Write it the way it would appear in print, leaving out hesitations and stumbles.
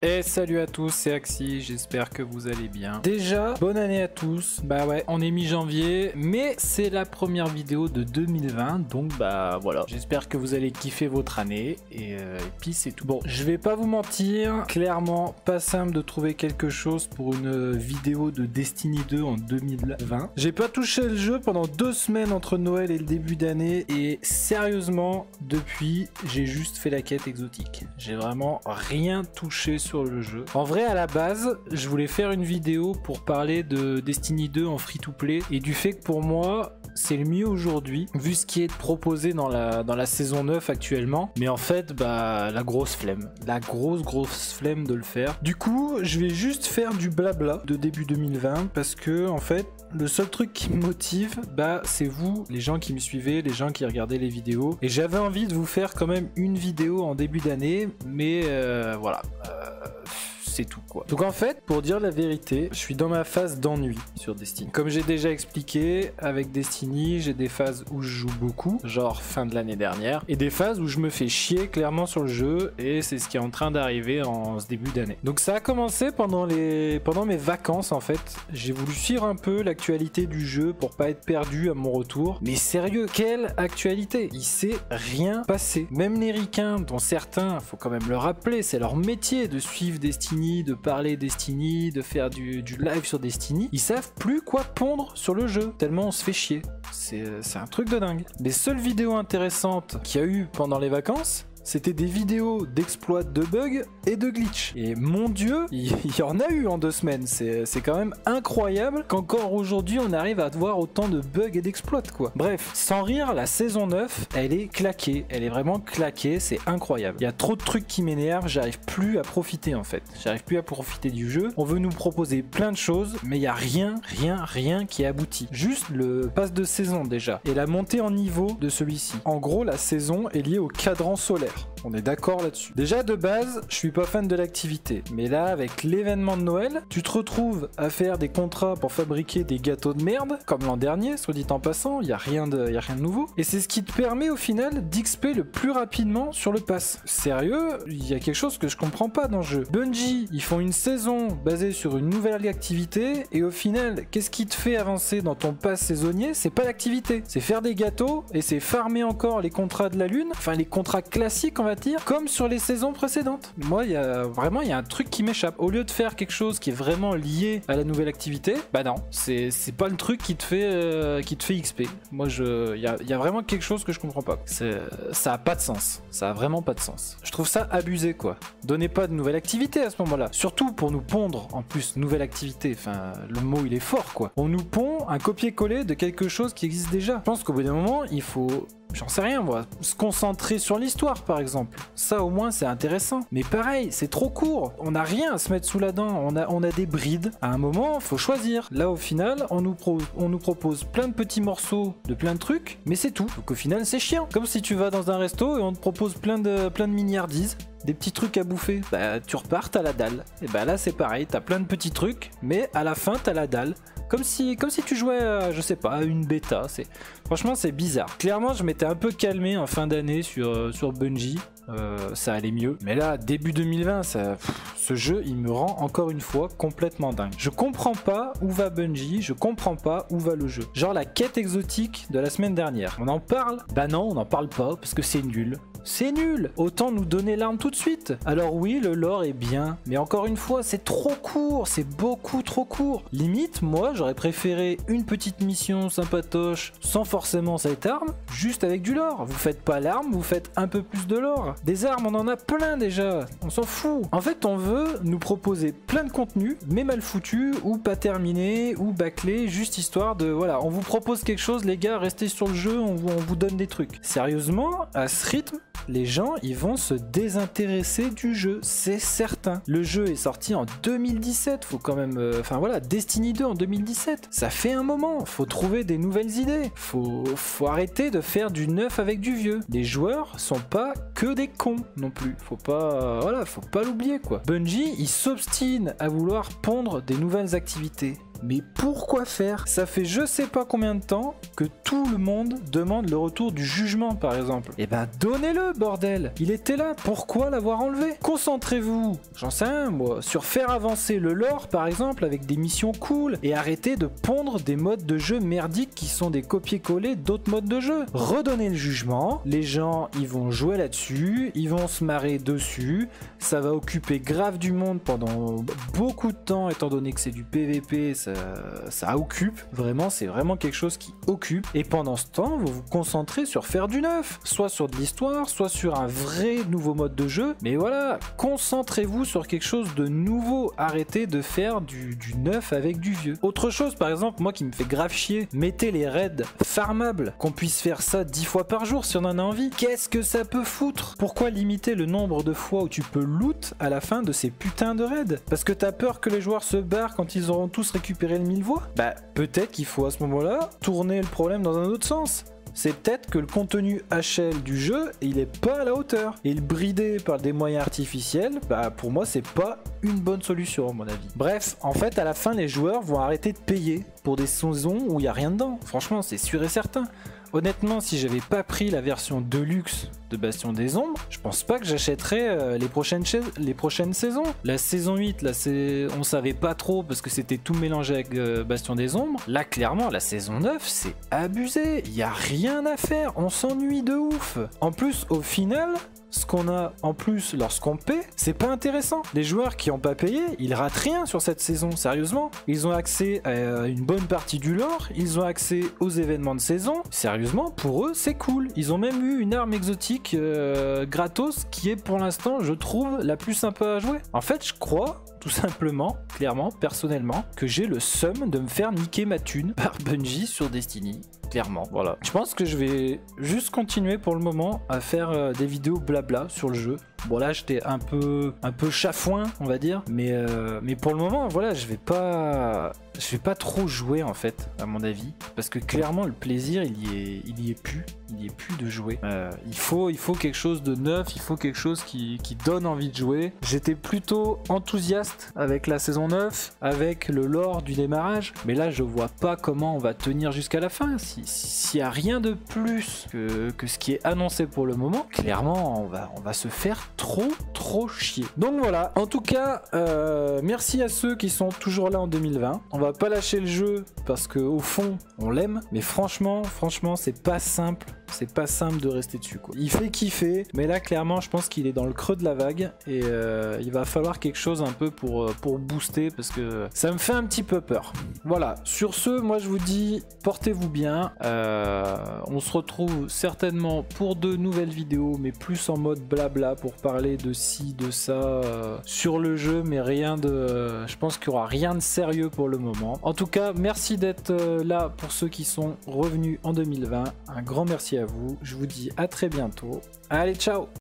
Et salut à tous, c'est Axi, j'espère que vous allez bien. Déjà, bonne année à tous. Bah ouais, on est mi-janvier, mais c'est la première vidéo de 2020, donc bah voilà. J'espère que vous allez kiffer votre année, et puis c'est tout. Bon, je vais pas vous mentir, clairement pas simple de trouver quelque chose pour une vidéo de Destiny 2 en 2020. J'ai pas touché le jeu pendant 2 semaines entre Noël et le début d'année, et sérieusement, depuis, j'ai juste fait la quête exotique. J'ai vraiment rien touché sur le jeu. En vrai, à la base, je voulais faire une vidéo pour parler de Destiny 2 en free-to-play et du fait que pour moi, c'est le mieux aujourd'hui, vu ce qui est proposé dans la saison 9 actuellement. Mais en fait, bah, la grosse flemme. La grosse flemme de le faire. Du coup, je vais juste faire du blabla de début 2020 parce que, en fait, le seul truc qui me motive, bah, c'est vous, les gens qui me suivez, les gens qui regardaient les vidéos. Et j'avais envie de vous faire quand même une vidéo en début d'année, mais voilà. C'est tout quoi. Donc en fait, pour dire la vérité, je suis dans ma phase d'ennui sur Destiny. Comme j'ai déjà expliqué, avec Destiny, j'ai des phases où je joue beaucoup, genre fin de l'année dernière, et des phases où je me fais chier clairement sur le jeu, et c'est ce qui est en train d'arriver en ce début d'année. Donc ça a commencé pendant mes vacances en fait. J'ai voulu suivre un peu l'actualité du jeu pour pas être perdu à mon retour. Mais sérieux, quelle actualité? Il s'est rien passé. Même les ricains, dont certains, faut quand même le rappeler, c'est leur métier de suivre Destiny, de parler Destiny, de faire du live sur Destiny, ils savent plus quoi pondre sur le jeu, tellement on se fait chier. C'est un truc de dingue. Les seules vidéos intéressantes qu'il y a eu pendant les vacances, c'était des vidéos d'exploits de bugs et de glitch. Et mon dieu, il y en a eu en 2 semaines. C'est quand même incroyable qu'encore aujourd'hui on arrive à voir autant de bugs et d'exploits quoi. Bref, sans rire, la saison 9, elle est claquée. Elle est vraiment claquée, c'est incroyable. Il y a trop de trucs qui m'énervent, j'arrive plus à profiter en fait. J'arrive plus à profiter du jeu. On veut nous proposer plein de choses, mais il y a rien qui aboutit. Juste le pass de saison déjà. Et la montée en niveau de celui-ci. En gros, la saison est liée au cadran solaire. On est d'accord là-dessus. Déjà de base, je suis pas fan de l'activité. Mais là, avec l'événement de Noël, tu te retrouves à faire des contrats pour fabriquer des gâteaux de merde, comme l'an dernier, soit dit en passant, il y a rien de nouveau. Et c'est ce qui te permet au final d'XP le plus rapidement sur le pass. Sérieux, il y a quelque chose que je comprends pas dans le jeu. Bungie, ils font une saison basée sur une nouvelle activité, et au final, qu'est-ce qui te fait avancer dans ton pass saisonnier? C'est pas l'activité, c'est faire des gâteaux, et c'est farmer encore les contrats de la lune, enfin les contrats classiques on va dire, comme sur les saisons précédentes. Moi, il y a un truc qui m'échappe. Au lieu de faire quelque chose qui est vraiment lié à la nouvelle activité, bah non, c'est pas le truc qui te fait XP. Moi, il y a vraiment quelque chose que je comprends pas. Ça a pas de sens. Ça a vraiment pas de sens. Je trouve ça abusé, quoi. Donnez pas de nouvelle activité à ce moment-là. Surtout pour nous pondre, en plus, nouvelle activité. Enfin, le mot, il est fort, quoi. On nous pond un copier-coller de quelque chose qui existe déjà. Je pense qu'au bout d'un moment, il faut... J'en sais rien moi, se concentrer sur l'histoire par exemple. Ça au moins c'est intéressant. Mais pareil, c'est trop court. On n'a rien à se mettre sous la dent. On a des brides. À un moment, faut choisir. Là au final, on nous propose plein de petits morceaux de plein de trucs, mais c'est tout. Donc au final c'est chiant. Comme si tu vas dans un resto et on te propose plein de milliardises. Des petits trucs à bouffer, bah tu repars, t'as la dalle. Et bah là c'est pareil, t'as plein de petits trucs, mais à la fin t'as la dalle. Comme si tu jouais à, je sais pas, à une bêta. Franchement c'est bizarre. Clairement je m'étais un peu calmé en fin d'année sur Bungie. Ça allait mieux. Mais là, début 2020, ce jeu, il me rend encore une fois complètement dingue. Je comprends pas où va Bungie, je comprends pas où va le jeu. Genre la quête exotique de la semaine dernière. On en parle? Bah non, on n'en parle pas parce que c'est nul. C'est nul! Autant nous donner l'arme tout de suite. Alors oui, le lore est bien, mais encore une fois, c'est trop court, c'est beaucoup trop court. Limite, moi, j'aurais préféré une petite mission sympatoche, sans forcément cette arme, juste avec du lore. Vous faites pas l'arme, vous faites un peu plus de lore. Des armes, on en a plein déjà, on s'en fout. En fait, on veut nous proposer plein de contenu, mais mal foutu, ou pas terminé, ou bâclé, juste histoire de... Voilà, on vous propose quelque chose, les gars, restez sur le jeu, on vous donne des trucs. Sérieusement, à ce rythme, les gens ils vont se désintéresser du jeu, c'est certain. Le jeu est sorti en 2017, faut quand même... Enfin voilà, Destiny 2 en 2017, ça fait un moment, faut trouver des nouvelles idées, faut arrêter de faire du neuf avec du vieux. Les joueurs sont pas que des cons non plus, faut pas... voilà, faut pas l'oublier quoi. Bungie, il s'obstine à vouloir pondre des nouvelles activités. Mais pourquoi faire? Ça fait je sais pas combien de temps que tout le monde demande le retour du jugement par exemple. Et ben donnez-le bordel. Il était là, pourquoi l'avoir enlevé? Concentrez-vous, j'en sais rien moi, sur faire avancer le lore par exemple avec des missions cool et arrêtez de pondre des modes de jeu merdiques qui sont des copier-coller d'autres modes de jeu. Redonnez le jugement, les gens ils vont jouer là-dessus, ils vont se marrer dessus, ça va occuper grave du monde pendant beaucoup de temps étant donné que c'est du PVP, ça occupe, vraiment c'est vraiment quelque chose qui occupe et pendant ce temps vous vous concentrez sur faire du neuf, soit sur de l'histoire, soit sur un vrai nouveau mode de jeu, mais voilà, concentrez-vous sur quelque chose de nouveau, arrêtez de faire du neuf avec du vieux. Autre chose par exemple, moi qui me fait grave chier, mettez les raids farmables, qu'on puisse faire ça 10 fois par jour si on en a envie. Qu'est-ce que ça peut foutre? Pourquoi limiter le nombre de fois où tu peux loot à la fin de ces putains de raids? Parce que t'as peur que les joueurs se barrent quand ils auront tous récupéré le 1000 voix? Bah peut-être qu'il faut à ce moment-là tourner le problème dans un autre sens. C'est peut-être que le contenu HL du jeu, il est pas à la hauteur. Et le brider par des moyens artificiels, bah pour moi c'est pas une bonne solution à mon avis. Bref, en fait à la fin les joueurs vont arrêter de payer pour des saisons où il n'y a rien dedans. Franchement c'est sûr et certain. Honnêtement, si j'avais pas pris la version Deluxe de Bastion des Ombres, je pense pas que j'achèterais les prochaines saisons. La saison 8, là, on savait pas trop parce que c'était tout mélangé avec Bastion des Ombres. Là, clairement, la saison 9, c'est abusé. Il y a rien à faire. On s'ennuie de ouf. En plus, au final, ce qu'on a en plus lorsqu'on paie, c'est pas intéressant. Les joueurs qui ont pas payé, ils ratent rien sur cette saison, sérieusement. Ils ont accès à une bonne partie du lore, ils ont accès aux événements de saison. Sérieusement, pour eux, c'est cool. Ils ont même eu une arme exotique gratos qui est pour l'instant, je trouve, la plus sympa à jouer. En fait, je crois tout simplement, clairement, personnellement, que j'ai le seum de me faire niquer ma thune par Bungie sur Destiny. Clairement, voilà. Je pense que je vais juste continuer pour le moment à faire des vidéos blabla sur le jeu. Bon là j'étais un peu chafouin on va dire, mais pour le moment voilà je vais pas trop jouer en fait à mon avis, parce que clairement le plaisir il y est plus de jouer. Il faut quelque chose de neuf, il faut quelque chose qui donne envie de jouer. J'étais plutôt enthousiaste avec la saison 9, avec le lore du démarrage, mais là je vois pas comment on va tenir jusqu'à la fin. S'il y a rien de plus que ce qui est annoncé pour le moment, clairement on va se faire trop chier. Donc voilà, en tout cas merci à ceux qui sont toujours là en 2020. On va pas lâcher le jeu parce que au fond on l'aime, mais franchement c'est pas simple de rester dessus quoi. Il fait kiffer, mais là clairement je pense qu'il est dans le creux de la vague et il va falloir quelque chose un peu pour booster, parce que ça me fait un petit peu peur. Voilà, sur ce moi je vous dis portez-vous bien, on se retrouve certainement pour de nouvelles vidéos, mais plus en mode blabla pour parler de ci, de ça sur le jeu, mais rien de... je pense qu'il n'y aura rien de sérieux pour le moment. En tout cas, merci d'être là pour ceux qui sont revenus en 2020. Un grand merci à vous. Je vous dis à très bientôt. Allez, ciao!